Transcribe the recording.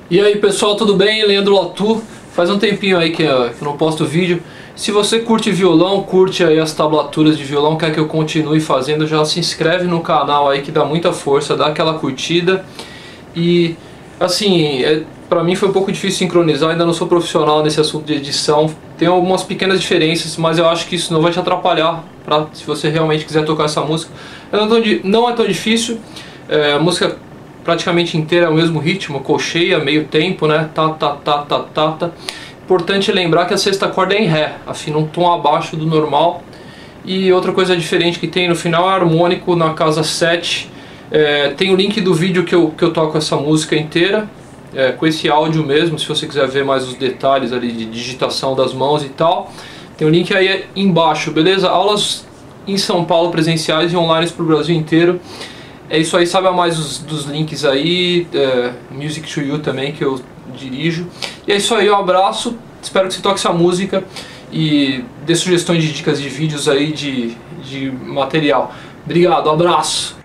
E aí pessoal, tudo bem? Leandro Latu. Faz um tempinho aí que eu não posto vídeo. Se você curte violão, curte aí as tablaturas de violão, quer que eu continue fazendo, já se inscreve no canal aí que dá muita força, dá aquela curtida. E assim, pra mim foi um pouco difícil sincronizar, ainda não sou profissional nesse assunto de edição. Tem algumas pequenas diferenças, mas eu acho que isso não vai te atrapalhar se você realmente quiser tocar essa música. Não é tão difícil, a música praticamente inteira é o mesmo ritmo, colcheia, meio tempo, né? Tá, tá, tá, tá, tá, tá. Importante lembrar que a sexta corda é em Ré, afina um tom abaixo do normal. E outra coisa diferente que tem no final é harmônico na casa 7. Tem o link do vídeo que eu toco essa música inteira, com esse áudio mesmo, se você quiser ver mais os detalhes ali de digitação das mãos e tal. Tem o link aí embaixo, beleza? Aulas em São Paulo presenciais e online para o Brasil inteiro. É isso aí, saiba mais dos links aí, Music to You também, que eu dirijo. E é isso aí, um abraço, espero que você toque essa música e dê sugestões de dicas de vídeos aí, de material. Obrigado, abraço!